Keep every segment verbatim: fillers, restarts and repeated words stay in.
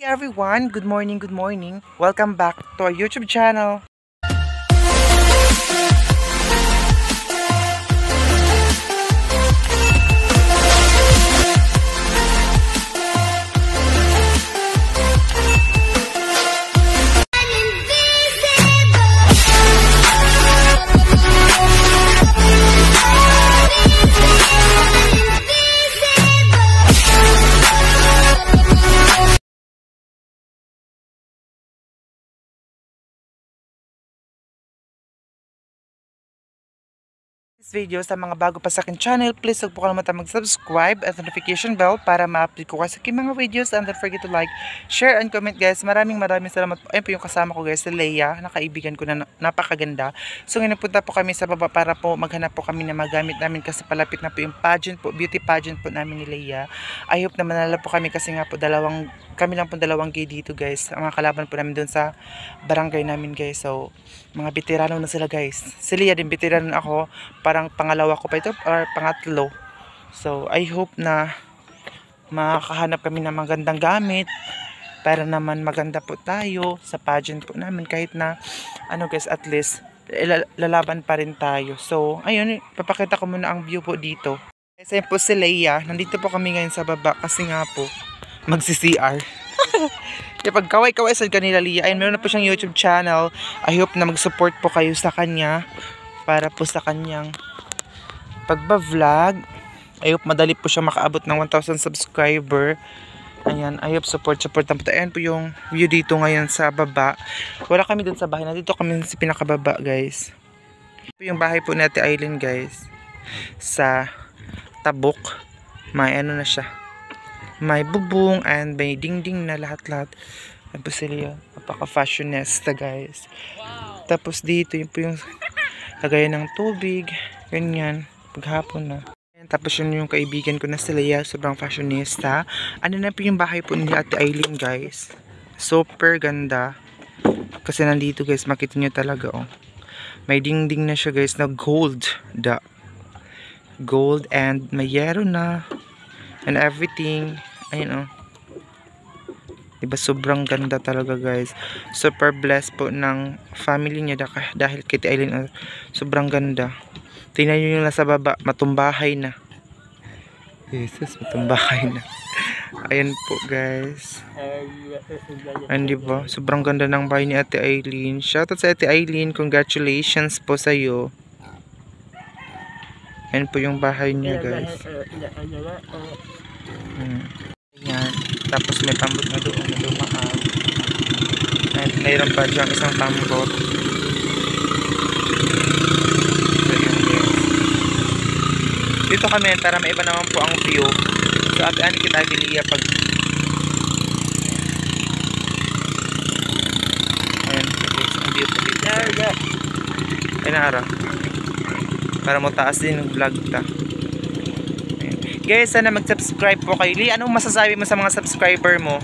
Everyone, good morning, good morning. Welcome back to our YouTube channel. Video sa mga bago pa sa akin channel, please huwag po kalimutan mag-subscribe at notification bell para ma-update ko kasi aking mga videos, and don't forget to like, share, and comment guys. Maraming maraming salamat po. Ayun po yung kasama ko guys, si Leia, na kaibigan ko na napakaganda. So ngayon punta po kami sa baba para po maghanap po kami na magamit namin kasi palapit na po yung pageant po, beauty pageant po namin ni Leia. I hope na manalo po kami kasi nga po dalawang, kami lang po dalawang gay dito guys. Ang mga kalaban po namin doon sa barangay namin guys. So mga veterano na sila guys. Si Leia din veterano ako, parang pangalawa ko pa ito or pangatlo. So I hope na makakahanap kami ng magandang gamit para naman maganda po tayo sa pageant po namin, kahit na ano guys, at least lalaban pa rin tayo. So ayun, papakita ko muna ang view po dito. Kasi po si Leia, nandito po kami ngayon sa baba kasi nga po magsi-C R. Pag kaway-kaway sa kanila Leia, ayun, meron na po siyang YouTube channel. I hope na mag-support po kayo sa kanya para po sa kanyang pagba-vlog. I hope madali po siya makaabot ng one thousand subscriber. Ayan, I hope support, support na po. Ayan po yung view dito ngayon sa baba. Wala kami dun sa bahay. Nandito kami sa pinakababa guys. Ito yung bahay po ni Ate Aileen guys. Sa Tabok. May ano na siya. May bubong and may dingding na lahat-lahat. Ayan po sila. Napaka-fashionista guys. Tapos dito yung po yung lagayan ng tubig. Ganyan. Paghapon na. Tapos yun yung kaibigan ko na si Leia, sobrang fashionista. Ano na po yung bahay po ni Ate Aileen guys. Super ganda. Kasi nandito guys, makita nyo talaga oh. May dingding na siya guys na gold. Da. Gold and may yero na. And everything. Ayun oh. Diba sobrang ganda talaga guys. Super blessed po ng family niya dahil kay Ate Aileen oh, sobrang ganda. Tingnan nyo yung nasa baba, matumbahay na. Jesus, matumbahay na. Ayan po guys. Ayan diba, sobrang ganda ng bahay ni Ate Aileen. Shoutout sa Ate Aileen, congratulations po sa iyo. Ayan po yung bahay niya guys. Hmm. Ayan, tapos may tambot na doon na dumaan. Ayan, mayroon pa dyan isang tambot. Dito kami para maiba naman po ang view. So apian kita Leia pag ayan, ang view po dito. Ayan na ara. Para mo taas din yung vlog ta. Ayan. Guys, sana mag-subscribe po kayo. Leia, anong masasabi mo sa mga subscriber mo?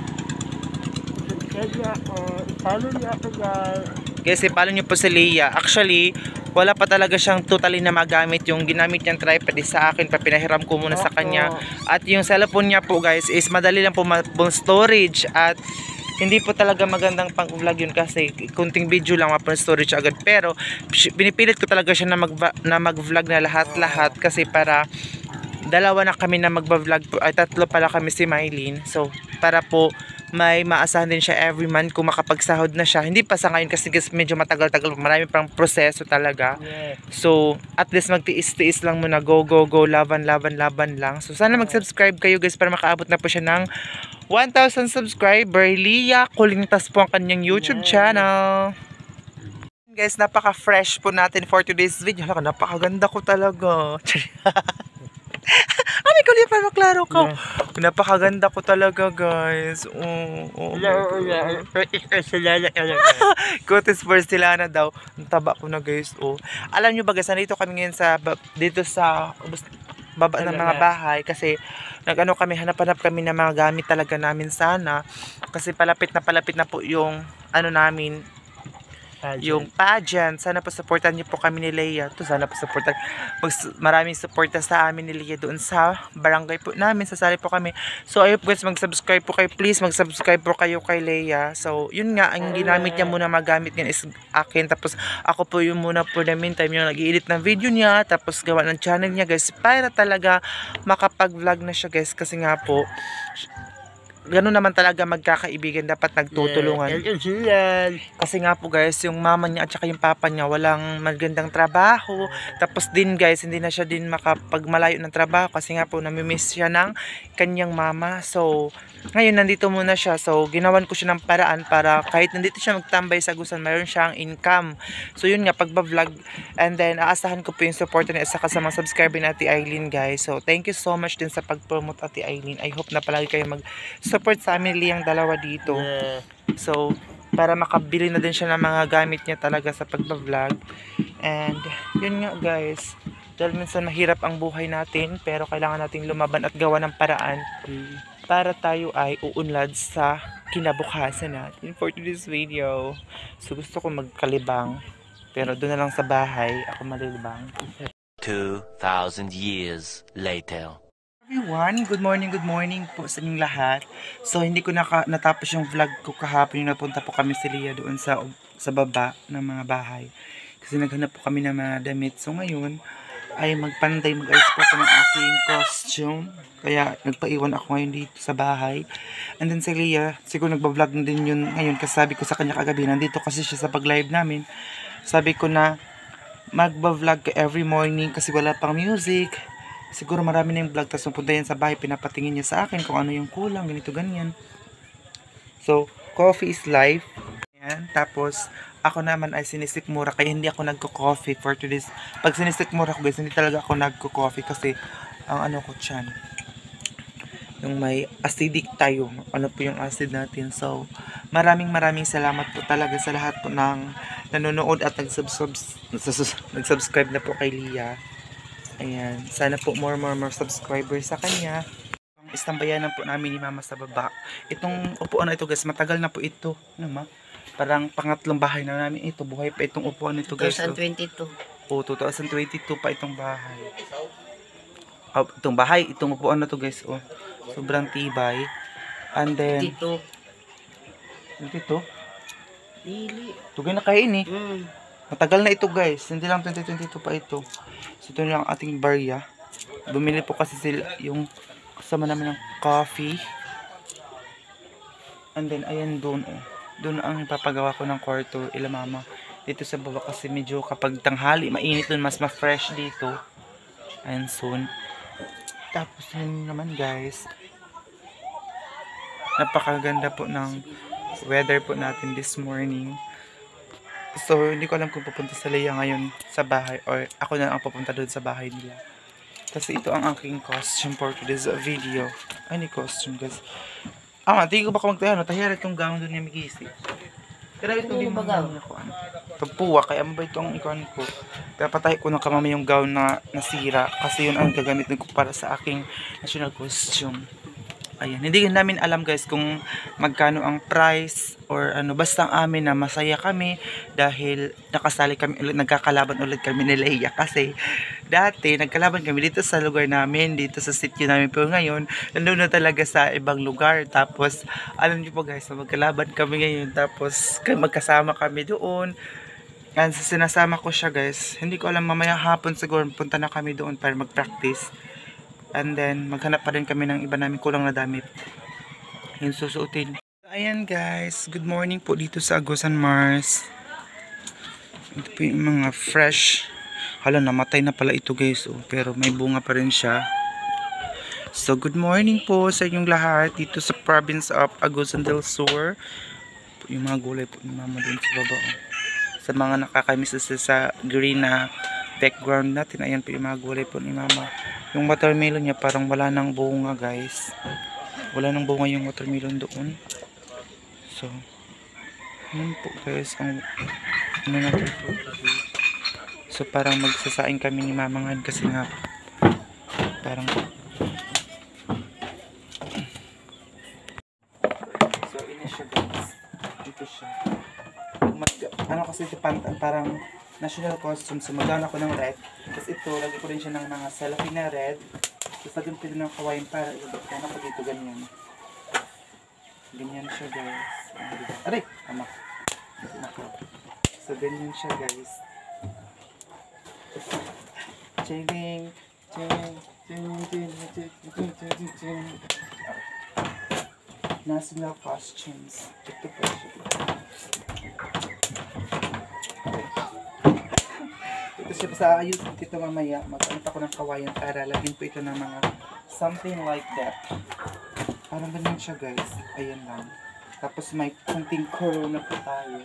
Follow niyo ako guys. Guys, i-follow niyo po si Leia. Actually, wala pa talaga siyang totally na magamit. Yung ginamit niyang tripod sa akin, pa pinahiram ko muna sa kanya. At yung cellphone niya po guys is madali lang po storage, at hindi po talaga magandang pang vlog yun kasi kunting video lang mapang storage agad. Pero binipilit ko talaga siya na mag na mag-vlog na lahat-lahat kasi para dalawa na kami na magba-vlog po, ay tatlo pala kami si Mylene. So para po may maasahan din siya every month kung makapagsahod na siya. Hindi pa sa ngayon kasi medyo matagal-tagal, marami pang proseso talaga. Yes. So at least magtiis-tiis lang muna, go go go, laban laban laban lang. So sana mag-subscribe kayo guys para makaabot na po siya ng one thousand subscriber. Leia Kulintas po ang kanyang YouTube yes. channel. Guys, napaka-fresh po natin for today's video. Napakaganda ko talaga. Ano ko liya pa maklaro ko. Yeah. Napakaganda ko talaga guys. Oh, oh. Kutis porcelana daw. Ang taba ko na guys. Oh. Alam nyo ba guys, nandito kami ngayon sa dito sa baba ng mga bahay kasi nag-ano kami, hanap-hanap kami ng mga gamit talaga namin sana kasi palapit na palapit na po yung ano namin, Pageant. yung pageant. Sana po supportan niyo po kami ni Leia. To sana po supportan. Mag, maraming suporta sa amin ni Leia doon sa barangay po namin. Sasali po kami. So ayun guys, mag-subscribe po kayo. Please mag-subscribe po kayo kay Leia. So yun nga, ang ginamit niya muna magamit niya is akin. Tapos ako po yung muna po na meantime yung nag-i-edit ng video niya. Tapos gawa ng channel niya guys. Para talaga makapag-vlog na siya guys. Kasi nga po, gano'n naman talaga magkakaibigan, dapat nagtutulungan. Yeah, Kasi nga po guys, yung mama niya at saka yung papa niya walang magandang trabaho. Tapos din guys, hindi na siya din makapagmalayo ng trabaho kasi nga po namimiss siya ng kanyang mama. So, ngayon nandito muna siya. So, ginawan ko siya ng paraan para kahit nandito siya magtambay sa Agusan, mayroon siyang income. So, yun nga, pagba-vlog. And then, aasahan ko po yung support niya sa kasama subscriber ni Ate Eileen guys. So, thank you so much din sa pag-promote Ate Eileen. I hope na palagi kayo mag-support sa amin liyang dalawa dito. Yeah. So, para makabili na din siya ng mga gamit niya talaga sa pagba-vlog. And, yun nga guys. Dahil minsan mahirap ang buhay natin, pero kailangan nating lumaban at gawa ng paraan para tayo ay uunlad sa kinabukasan natin for today's video. So, gusto ko magkalibang, pero doon na lang sa bahay, ako malilibang. two thousand years later. Everyone, good morning, good morning po sa inyong lahat. So, hindi ko naka, natapos yung vlog ko kahapon, yung napunta po kami si Leia doon sa, sa baba ng mga bahay. Kasi naghanap po kami ng mga damit. So, ngayon, ay magpanday, mag-ayos po ako ng aking costume. Kaya, nagpaiwan ako ngayon dito sa bahay. And then si Leia, siguro nagbablog na din yun ngayon kasi sabi ko sa kanya kagabi, nandito kasi siya sa pag-live namin. Sabi ko na, magba-vlog ka every morning kasi wala pang music. Siguro marami na yung vlog, tapos pupunta yan sa bahay, pinapatingin niya sa akin kung ano yung kulang, ganito, ganyan. So, coffee is life. Ayan. Tapos, ako naman ay sinisikmura, kaya hindi ako nagko-coffee for today's. Pag sinisikmura ko guys, hindi talaga ako nagko-coffee kasi ang ano ko tiyan, yung may acidic tayo, ano po yung acid natin. So, maraming maraming salamat po talaga sa lahat po ng nanonood at nag-subscribe na po kay Leia. Ayan, sana po more more more subscribers sa kanya. Ang istambayanan po namin ni Mama sa baba. Itong upuan na ito guys, matagal na po ito. Ano ma? Parang pangatlong bahay na namin ito. Buhay pa itong upuan nito guys. twenty twenty-two. O, twenty twenty-two pa itong bahay. Oh, itong bahay, itong upuan na to guys. Oh, sobrang tibay. And then, Dito. dito, Dili. tugay na kain eh. Mm. Matagal na ito guys. Hindi lang twenty twenty-two pa ito. So, ito lang ating barya. Bumili po kasi sila yung kasama namin ng coffee. And then, ayan doon oh. Doon ang ipapagawa ko ng kwarto ila mama. Dito sa baba kasi medyo kapag tanghali, mainit doon, mas ma-fresh dito. And soon. Tapos yun naman guys. Napakaganda po ng weather po natin this morning. So, hindi ko alam kung pupunta sa Leia ngayon sa bahay or ako na lang ang pupunta doon sa bahay nila. Kasi ito ang aking costume for today's video. Ay, ni costume guys. Ah, tingin ko baka magtayo. Tahirat yung gown doon niya migisi. Pero ito din mga gown ko. Pagpuwa, kaya mabay itong icon ko. Kaya patay ko ng kamami yung gown na nasira. Kasi yun ang gagamitin ko para sa aking national costume. Ayan, hindi namin alam guys kung magkano ang price or ano, basta ang amin na masaya kami dahil nakasali kami ulit, nagkakalaban ulit kami ni Leia kasi dati nagkalaban kami dito sa lugar namin, dito sa city namin, pero ngayon nandun na talaga sa ibang lugar. Tapos alam niyo po guys, magkalaban kami ngayon, tapos magkasama kami doon. And sinasama ko siya guys, hindi ko alam, mamaya hapon siguro punta na kami doon para mag-practice. And then, maghanap pa rin kami ng iba namin kulang na damit. Yung susuotin. Ayan guys, good morning po dito sa Agusan Mars. Ito po yung mga fresh. Hala, namatay na pala ito guys. Oh, pero may bunga pa rin siya. So, good morning po sa inyong lahat dito sa province of Agusan del Sur. Yung mga gulay po ni Mama dun sa baba. Oh. Sa mga nakakamiss sa green na background natin. Ayan po yung mga gulay po ni Mama. Yung watermelon niya parang wala nang bunga guys. Wala nang bunga yung watermelon doon. So, yun po guys. Ang, ano natin po. So, parang magsasaing kami ni Mama ngayon kasi nga parang so, ina siya guys. Dito siya. mag, ano kasi ito pantan, parang national costume. So magdaan ako ng red. Tapos ito, lagi ko rin siya ng mga cellophane na red. Tapos lagyan ko rin ng kawain para ilagyan ako dito ganyan. Ganyan siya guys. Aray! Tama. Nako. So ganyan siya guys. Ching ching ching ching ching ching ching ching. National costumes. Ito po siya. Ito siya sa ayos dito mamaya. Mag-ano ako ng kawayan para lagyan po ito ng mga something like that. Parang ganyan siya guys. Ayan lang. Tapos may kunting curl na po tayo.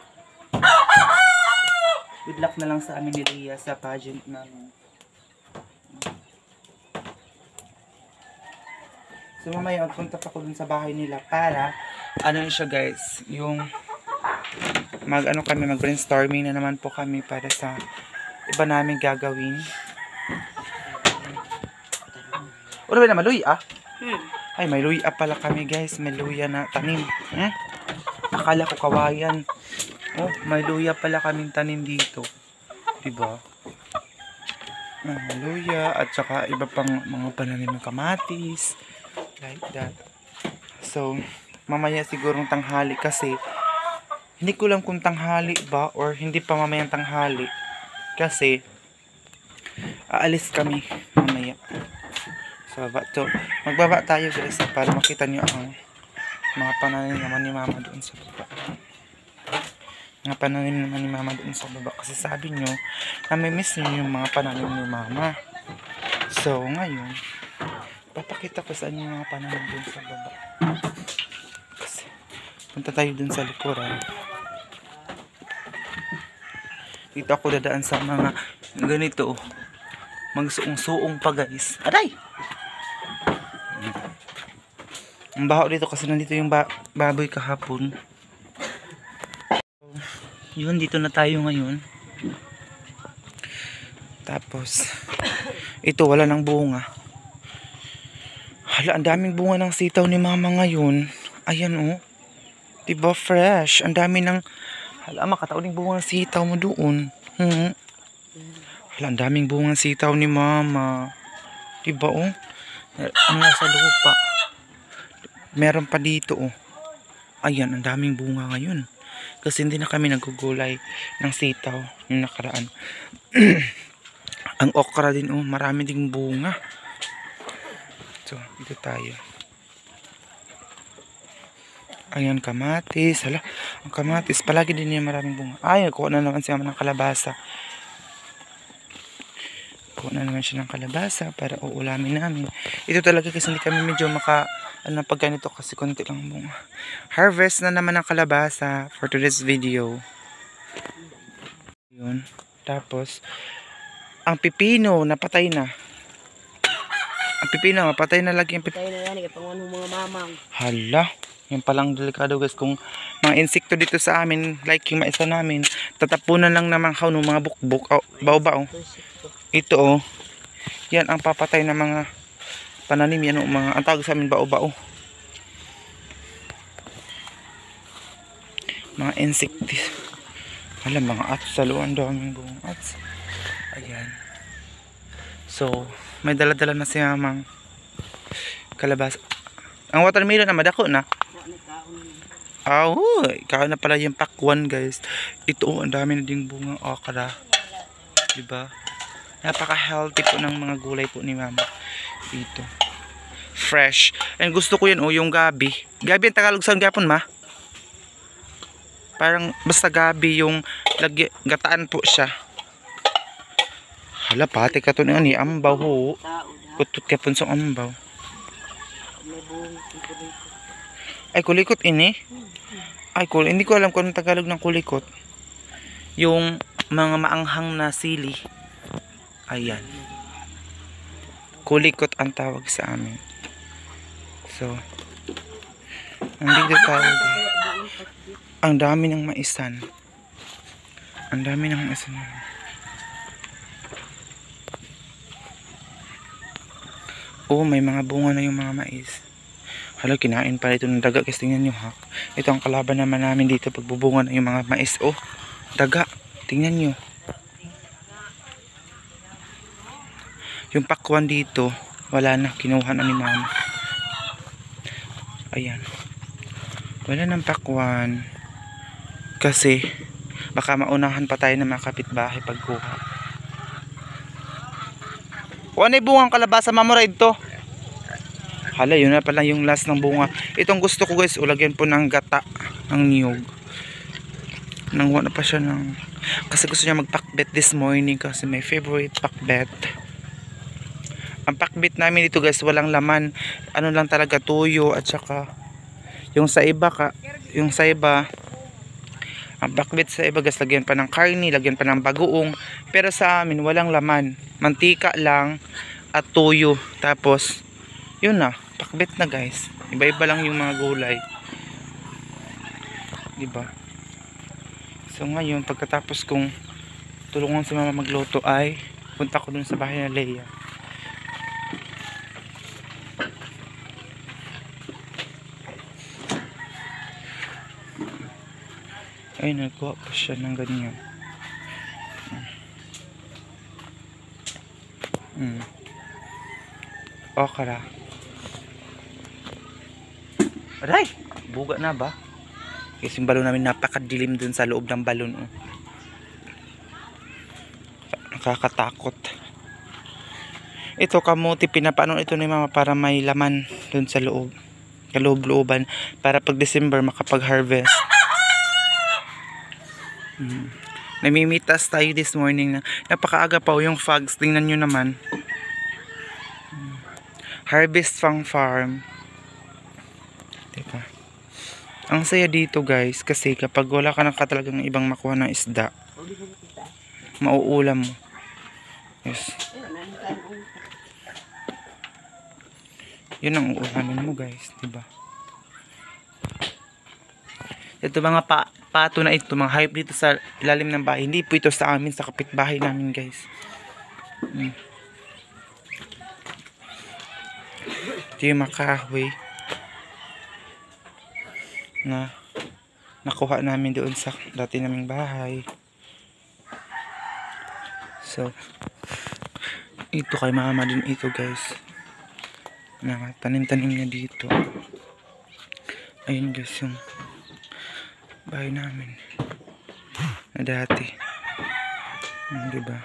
Good luck na lang sa amin ni Ria sa pageant namin. So mamaya magpunta pa ko dun sa bahay nila para ano yun siya guys, yung mag ano kami, mag brainstorming na naman po kami para sa iba namin gagawin. Ano ba naman, luya? Hmm. Ay, may luya pala kami guys, may luya na tanim. Hmm? Akala ko kawayan. Oh, may luya pala kaming tanim dito. Diba? May luya at saka iba pang mga pananim ng kamatis. Like that. So, mamaya sigurong tanghali kasi hindi ko lang kung tanghali ba or hindi pa mamayang tanghali kasi aalis kami mamaya. So, baba to. Magbaba tayo guys para makita nyo ang mga pananim naman ni mama doon sa baba. Mga pananim naman ni mama doon sa baba kasi sabi nyo na may miss nyo yung mga pananim ni mama. So, ngayon papakita ko sa inyo yung mga pananim dun sa baba. Kasi, punta tayo dun sa likuran. Dito ako dadaan sa mga ganito. Magsuong-suong pa guys. Aray! Ang baho dito kasi nandito yung ba baboy kahapon. So, yun, dito na tayo ngayon. Tapos, ito wala ng bunga. Hala, ang daming bunga ng sitaw ni mama ngayon. Ayan oh. Diba fresh? Ang dami ng... Hala, makataon yung bunga ng sitaw mo doon. Hmm. Hala, ang daming bunga ng sitaw ni mama. Diba oh? Ang nasa lupa. Meron pa dito oh. Ayan, ang daming bunga ngayon. Kasi hindi na kami nagugulay ng sitaw yung nakaraan. Ang okra din oh. Marami ding bunga. So, dito tayo. Ayan, kamatis. Hala, ang kamatis. Palagi din niya maraming bunga. Ay, kuha na naman siya ng kalabasa. Kuha na naman siya ng kalabasa para uulamin namin. Ito talaga kasi hindi kami medyo maka, ano, pag ganito kasi konti lang bunga. Harvest na naman ng kalabasa for today's video. Yun. Tapos, ang pipino, napatay na. Ang pipino, patay na lagi ang pipino. Patay na yan, ipanguan ng mga mamang. Hala, yan palang delikado guys. Kung mga insekto dito sa amin, like yung maisa namin, tatapunan lang naman kao ng mga bukbuk, oh, bao-bao. Ito oh, yan ang papatay ng mga pananim, yan oh, mga, ang tawag sa amin bao-bao. Mga insekto. Hala, mga ats sa luan, daming buong ats. Ayan. So, may dala-dala na si mamang kalabasa. Ang watermelon na madako na. Ah, oh, ikaw na pala yung pakwan guys. Ito, ang dami na ding bungang okra. Diba? Napaka-healthy po ng mga gulay po ni mama. Dito. Fresh. And gusto ko yan, oh, yung gabi. Gabi ang Tagalog saan gapon, ma? Parang basta gabi yung lagi, gataan po siya. Hala, pati ka to ni ambaw ho. Kutut ka punsong ambaw. Ay, kulikot ini. Ay, kul hindi ko alam kung anong Tagalog ng kulikot. Yung mga maanghang na sili. Ayan. Kulikot ang tawag sa amin. So, nandito tayo. Ang dami ng maisan. Ang dami ng maisan. Oh, may mga bunga na yung mga mais. Hala, kinain pala ito ng daga. Kasi tingnan nyo ha. Ito ang kalaban naman namin dito. Pagbubunga na yung mga mais. Oh, Daga. Tingnan nyo. Yung pakwan dito, wala na. Kinuha na ni mama. Ayan. Wala nang pakwan. Kasi, baka maunahan pa tayo ng mga kapitbahay pagkuha. O ano yung bungang kalabasa mamura ito? Hala, yun na pala yung last ng bunga. Itong gusto ko guys, ulagyan po ng gata, ng niyog. Nangwa na pa siya ng... Kasi gusto niya magpakbet this morning kasi may favorite pakbet. Ang pakbet namin dito guys, walang laman. Ano lang talaga, tuyo at saka yung sa iba ka, yung sa iba, ang pakbet sa iba guys, lagyan pa ng karni, lagyan pa ng bagoong. Pero sa amin, walang laman. Mantika lang at tuyo. Tapos, yun na, pakbet na guys. Iba-iba lang yung mga gulay. Diba? So ngayon, pagkatapos kong tulungan si mama magluto ay punta ko dun sa bahay na Leia. Ay, nagkuha pa siya ng ganyan. Hmm. Okra. Aray! Buga na ba? Kasi yung balon namin napakadilim dun sa loob ng balon. Oh. Nakakatakot. Ito kamuti, pinapaano ito ni mama para may laman dun sa loob. Kaloob-looban. Para pag December makapag-harvest. Hmm. Namimitas tayo this morning na napakaaga pa yung fogs. Tingnan nyo naman. Hmm. Harvest Fang Farm. Diba? Ang saya dito guys kasi kapag wala ka na talagang ibang makuha ng isda, mauulam mo. Yes. Yun ang uulamin mo guys, diba? Ito mga pa pato na ito, mga hype dito sa ilalim ng bahay. Hindi po ito sa amin, sa kapitbahay namin guys. Hmm. Ito yung makahoy na nakuha namin doon sa dati naming bahay. So ito kay mama din ito guys, na tanim-tanim niya dito. Ayun guys yung bahay namin na dati. Hmm, diba?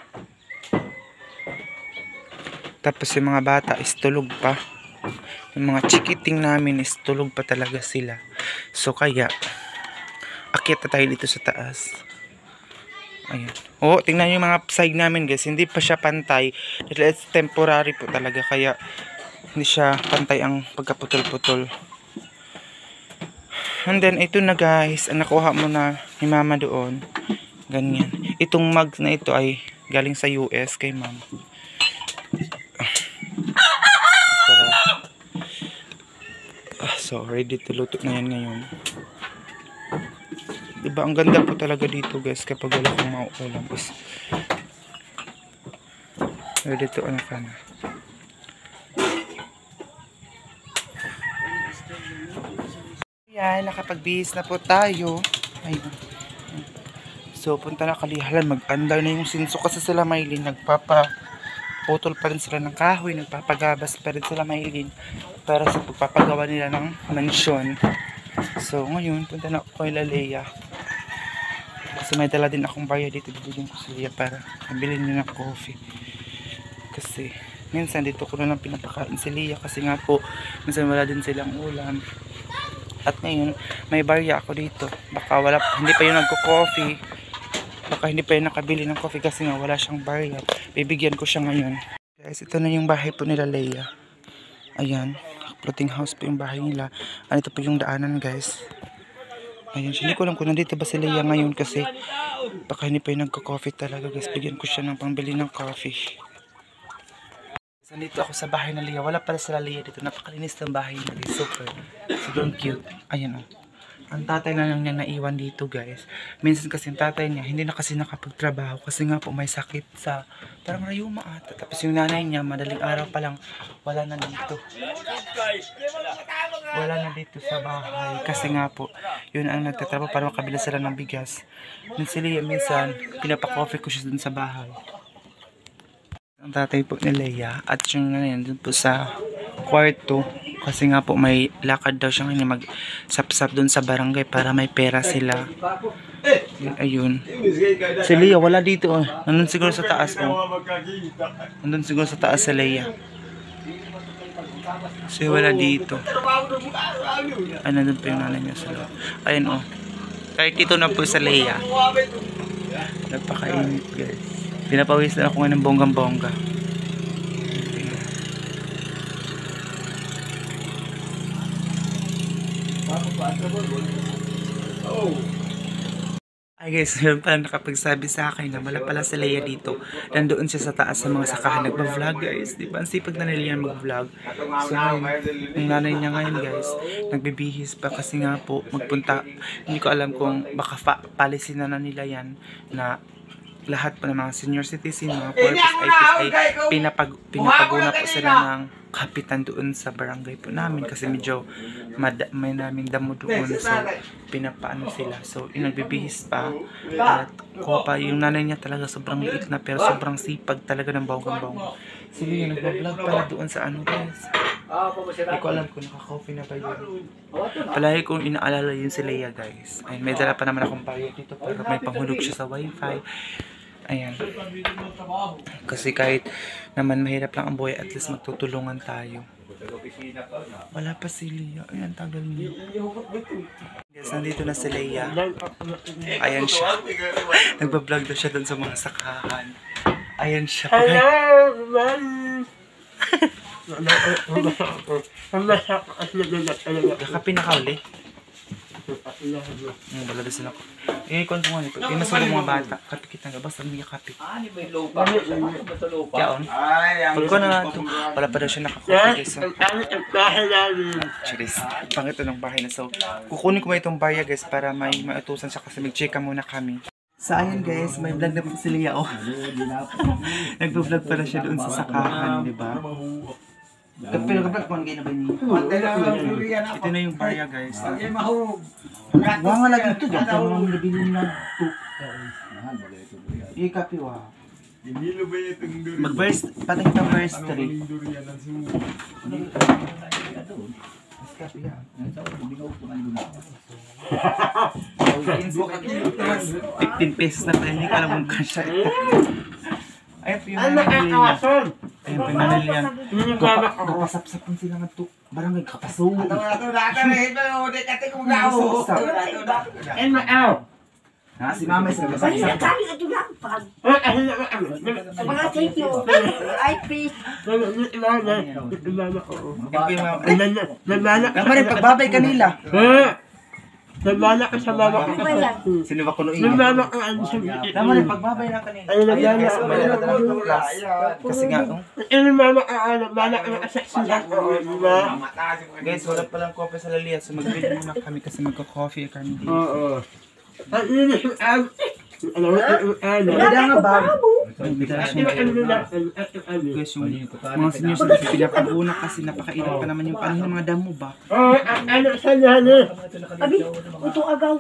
Tapos yung mga bata is tulog pa. Yung mga chikiting namin is tulog pa talaga sila. So kaya akyat na tayo dito sa taas. Ayan. Oh, tingnan nyo yung mga side namin guys. Hindi pa siya pantay. It's temporary po talaga. Kaya hindi siya pantay ang pagkaputol-putol. And then ito na guys. Nakuha mo na ni mama doon. Ganyan. Itong mug na ito ay galing sa U S kay mama. Ah, so ready to luto na yan ngayon. Diba ang ganda po talaga dito guys kapag wala kang mauulam is ready to ano ka na. Yan, nakapagbihis na po tayo. Ayun. So punta na Kalihalan, mag-andar na yung sinso kasi sila Maylin nagpapa putol pa rin sila ng kahoy, nagpapagabas pa rin sila Maylin para sa pagpapagawa nila ng mansyon. So ngayon punta na ako kay Leia kasi may dala din akong barya dito, bibigyan ko sa Leia para mabilin nyo ng coffee kasi minsan dito ko na lang pinapakain si Leia kasi nga po minsan wala din silang ulam. At ngayon may barya ako dito, baka wala, hindi pa yung nagko-coffee, baka hindi pa yung nakabili ng coffee kasi nga wala siyang barya. Bibigyan ko siya ngayon guys. Ito na yung bahay po nila Leia. Ayan, floating house po yung bahay nila. Ano, ito po yung daanan guys. Ayun, hindi ko lang kung nandito ba si Leia ngayon kasi baka hindi pa yung nagko-coffee talaga guys. Bigyan ko siya ng pangbili ng coffee. Nandito ako sa bahay ng Leia. Wala pala sila Leia dito. Napakalinis ng bahay nila. Super. Super cute. Ayan o. Oh. ang tatay na lang niya naiwan dito guys. Minsan kasi yung tatay niya hindi na kasi nakapagtrabaho kasi nga po may sakit sa parang rayuma ata. Tapos yung nanay niya madaling araw pa lang wala na dito. Wala na dito sa bahay kasi nga po yun ang nagtatrabaho para makabila sila ng bigas. Minsan minsan pinapa-coffee ko siya dun sa bahay. Ang tatay po ni Leia at yung nanay dun po sa kwarto. Kasi nga po may lakad daw siya ngayon mag-sapsap doon sa barangay para may pera sila. Ayun. Si Leia wala dito oh. Nandun siguro sa taas oh. Nandun siguro sa taas si Leia. Kasi wala dito. Ay nandun pa yung nanay niya sa loob. Ayun oh. Kahit dito na po sa Leia. Napakainit guys. Pinapawis na ako ngayon ng bonggang-bongga. Ay guys, meron pala nakapagsabi sa akin na wala pala si Leia dito. Nandoon siya sa taas sa mga sakahan. Nagpa-vlog guys. Diba? Ang sipag na nila yan mag-vlog. So ngayon, yung nanay niya ngayon guys, nagbibihis pa kasi nga po magpunta. Hindi ko alam kung baka palisin na na nila yan na lahat po ng mga senior citizen, mga purpose I Ps ay pinapag, pinapaguna po sila ng kapitan doon sa barangay po namin kasi medyo mad, may naming damo doon so pinapaano sila so yung nagbibihis pa at ko pa yung nanay niya talaga sobrang liit na pero sobrang sipag talaga ng bonggang-bongga. Sige yung nagbablog pala doon sa ano guys, hindi ko alam kung naka-coffee na ba yun. Palagi kong inaalala yun si Leia guys. Ayun, may dala pa naman akong payo dito para may panghulog siya sa wifi. Ayan. Kasi kahit naman mahirap lang ang buhay, at least magtutulungan tayo. Wala pa si Leia. Ayan, tagal niya. Guys, nandito na si Leia. Ayan siya. Nagbablog daw siya dun sa mga sakahan. Ayan siya. Kakapin na ka uli. Hmm, wala din sila ko. Eh, kung kung ano, pinasok mga bata, kapikit na basta hindi kapit. Kaya on, pag ko na ito, wala pa daw siya nakakopi guys. Cheers, pangit ng bahay na. So, kukunin ko mo itong barya guys para may mautusan siya kasi mag-check muna kami. So ayun guys, may vlog na po si Leia oh. Nagpo-vlog pala siya doon sa sakahan, di ba? Pero kapag kung gano'n ba niya? Ito na yung barya guys. Wala nga lagi ito dyan. Kaya mga nabili na ito. I-copy wa. Mag-verse, patang kita verse three. Mas copy yan. fifteen pesos na tayo. Hindi ka alam kung kasya ito. Ayun po yung nanay. Ayun po yung nanay yan. Kapasap-sapan sila nga ito. Barangay kapaso. Ato, ato, ato. Hindi kati kong gao. And my out. Ha, si mama isa kasap-sapan. Ay, nakali ito lang. Mga thank you. Ay, peace. Kamarin, pagbabay kanila. Naglala ka sa mama ko. Sino ba kuno inyo? Naglala ka ano sa mama. Tama rin, pagbabay na kanina. Ay, naglala ka. Kasi nga, oh. Yung mama ka, naglala ka ng asaksiyan ko. Guys, wala palang coffee sa Lalia. So, mag-video muna kami kasi magka-coffee kami dito. Oo. At yun yung ano. Ano, ano. Bida nga ba? Bida siya. Guys, yung mga senior citizen pinapag-una kasi napakainit pa naman yung paano ng mga damo ba? Oo, ano sa nana. Abi, ito agaw.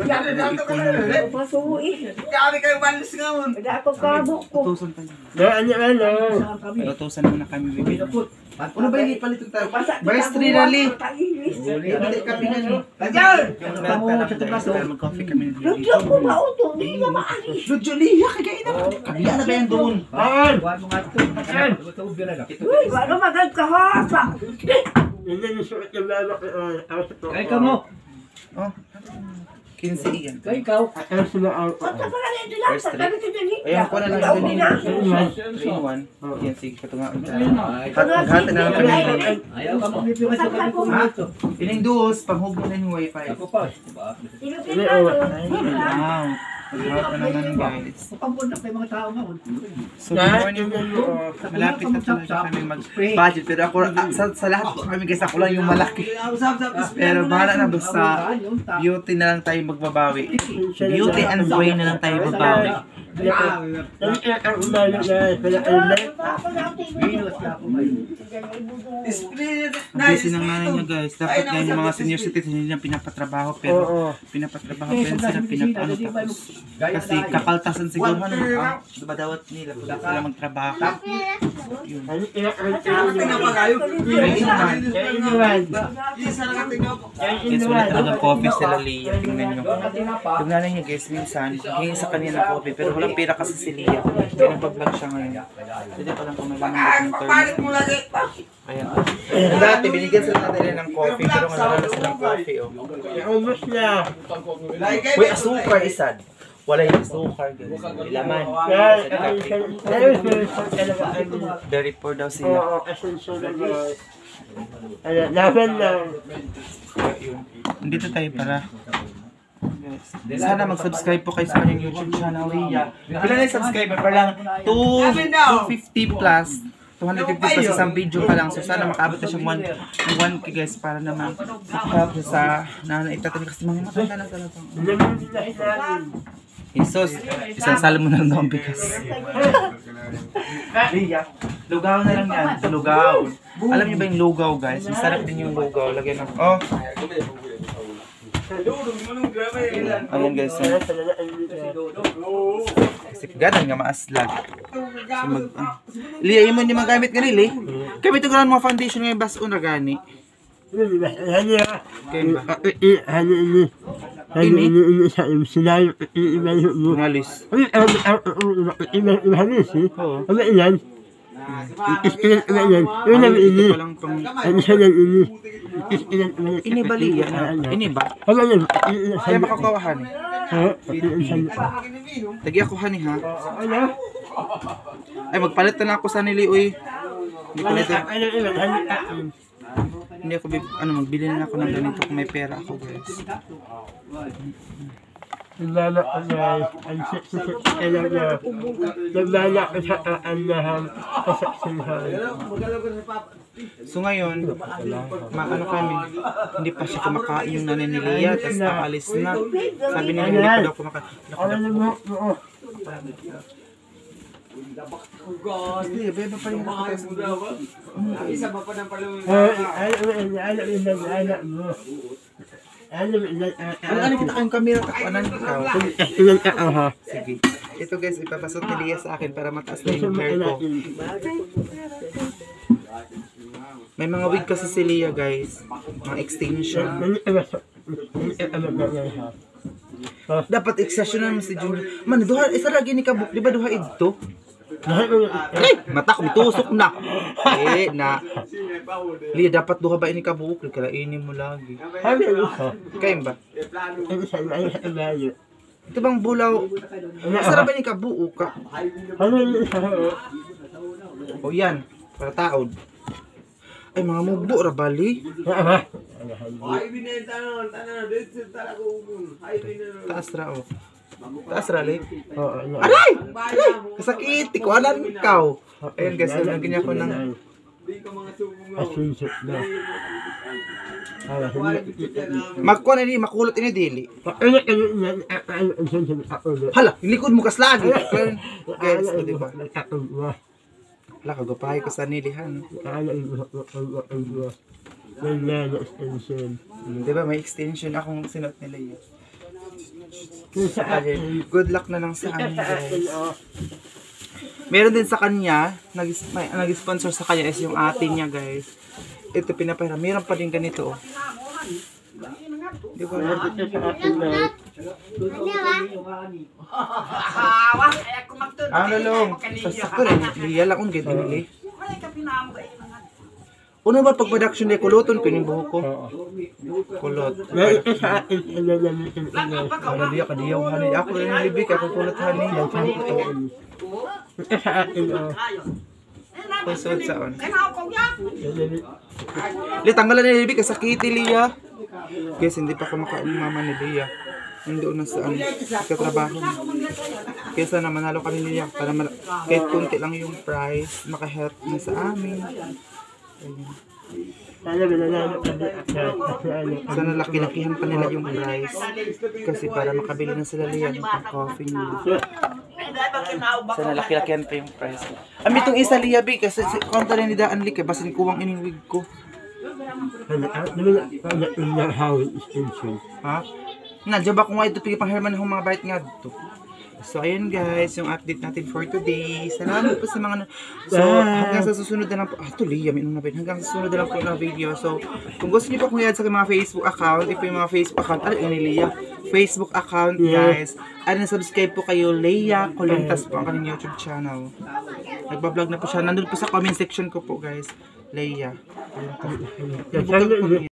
Pasuo eh. Kami kayo balis nga mo. Ada ako kabok ko. Utusan tayo. Na ano, ano. Utusan muna kami. Ano ba yung ipalit tayo? Verse three rally. Ibalik kami na ni. Tagal! Mag-coffee kami na dito. Lugyo ko ba ito? Hindi na maalis. Lugyo, Leia, kagaya na. Kabila na ba yan doon? Aan! Uy, wala magad ka ha. Hindi yung suot yung mama ko. Ay, kamo. Oh, quince yan. Kay ikaw. Ano sila ang... Punta pa lang ito lang. Sa kami ito dali. Ayan ko na lang Ikaw din. din ah. three in one. Yan, sige, patungaan tayo. Hati na lang kami. Ayaw ka mo. Ha? Pining duos, panghubo na yung wifi. Ako pa. Tinupin ka. Wow. Harap na naman guys. Pampun na kayo mga tao ngayon. So good morning po. Malapit na talaga kami mag-budget. Pero ako, ah, sa, sa lahat po kami guys, ako lang yung malaki. Pero bahala na basta beauty na lang tayo magbabawi. Beauty and brain na lang tayo magbabawi. Busy ng nanay niya guys. Dapat nga yung mga senior citizen hindi niya pinapatrabaho. Pero pinapatrabaho pero sila pinapaano tapos. Kasi kapaltasan siguro ano. Ah, dabadawat nila. Pag sila magtrabaho. Yun. Guys, wala talagang coffee sila Lia. Tingnan nyo. Yung nanay niya guys, minsan, hingi sa kanila ng coffee. Pero walang pera kasi si Lia. Kaya nagpa-vlog siya ngayon. Pwede pa lang kumalang ng turn. Ayan. Dati, binigyan sila natin ng coffee. Pero nga wala na silang coffee. Oh. Almost na. Uy, asukar isad. Wala yung asukar. Laman. Very poor daw sila. Oo, essential na guys. Ayan, laban lang. Yun. Nandito tayo para Yes. Sana mag-subscribe po kayo sa kanyang YouTube channel, Lia. Ilan na yung subscriber pa lang? two fifty plus. two fifty plus isang video pa lang. So sana makaabot na siyang one K guys para naman help sa nanay itatanim kasi mga matanda na talaga. Jesus, isang salmo na lang daw ang bigas. Lia, lugaw na lang yan. Lugaw. Alam niyo ba yung lugaw guys? Masarap din yung lugaw. Lagyan ng... Oh! Ayan guys. Kasi ganan nga maaslag. So mag... Ah. Lia, yun mo hindi magamit nga nili. Kaya ito gano'n mga foundation ngayon baso na gani. Kaya ba? Ini? Ngalis. Ini ba Lia? Ini ba? Kaya makakawahan eh. Tagi ako hani ha. Ay magpalit na ako sa nili uy. Hindi palit na. Hindi ako bib ano magbili na ako ng ganito kung may pera ako guys. Lala ko guys, ang sik-sik talaga. Naglala ko sa kaandahan kasaksihan. So ngayon, maano kami, hindi pa siya kumakain yung nanay ni Lia, tapos nakalis na. Sabi nila hindi pa daw kumakain. Ano mo? Hindi, beba pa rin ako tayo sa mga. Isa ba pa ng palawin? Ano mo? Ano mo? Ano mo? Ano ano kita kayong kamera takuanan ikaw? Ilan ka ha? Sige. Ito guys, ipapasok ni Lia sa akin para mataas na yung hair ko. May mga wig kasi si Lia guys. Mga extension. Dapat extension naman si Junior. Man, duha, isa lagi ni kabuk. Di ba duha ito? Eh, mata ko tusok na. Eh, na. Lia, dapat duha ba ini kabuk? Kalainin mo lagi. Kayo ba? Ito bang bulaw? Masarap ba ni kabuo ka? O yan, para taod. Ay, mga mubo, rabali. Ay, binenta nun. Tanan, dito talaga umun. Ay, binenta. Taas ra, o. Taas ra, li. Oo. Aray! Aray! Kasakit! Ikuanan ikaw. Ayun guys, naging ako ng... Di ka mga subong mo. Asinsit na. Magkuhan ini, makulot ini, dili. Ano ano ano ano Hala, likod mo kas lagi. Guys, o, diba? Hala, kagapahay ko sa nilihan. Diba, may extension akong sinot nila yun. Good luck na lang sa amin, guys. Meron din sa kanya, nag-sponsor sa kanya is yung ate niya, guys. Ito pinapahira. Meron pa din ganito, oh. Di ba? Ang lalong. Sasako rin. Liya lang kung ganda nili. Una ba pag-production niya, kuloton ko yung buhok ko? Kulot. Ano diya, kadiyaw hani. Ako rin ang libig, ako kulot hani. Kusod saon. Li, tanggalan ni libig, kasakiti Lia. Guys, hindi pa kumakain mama ni Lia. nandoon na sa ano, katrabaho. Kaya sana manalo kami niya para mal- kahit konti lang yung price, makahelp na sa amin. Ayun. Sana mananalo kami agad. Kasi ano, Sana laki-lakihan pa nila yung price. Kasi para makabili na sila liyan ng coffee nila. Sana laki-lakihan pa yung price. Ami itong isa liyabi kasi si konta rin ni Daan Lik eh. Basin kuwang iniwig ko. ano, ah, naman, ano, in the house extension. Ha? Nadya ba kung nga ito pili pang herman ng mga bait nga dito. So, ayun guys, yung update natin for today. Salamat po sa mga... So, hanggang sa susunod na lang po... Ah, tuloy, yamin nung nabit. Hanggang sa susunod na lang po na video. So, kung gusto niyo po kung i-add sa mga Facebook account, ito yung mga Facebook account. Ano yung Leia? Facebook account, guys. At na-subscribe po kayo, Leia Colintas po ang kanyang YouTube channel. Nagbablog na po siya. Nandun po sa comment section ko po, guys. Leia. Sana,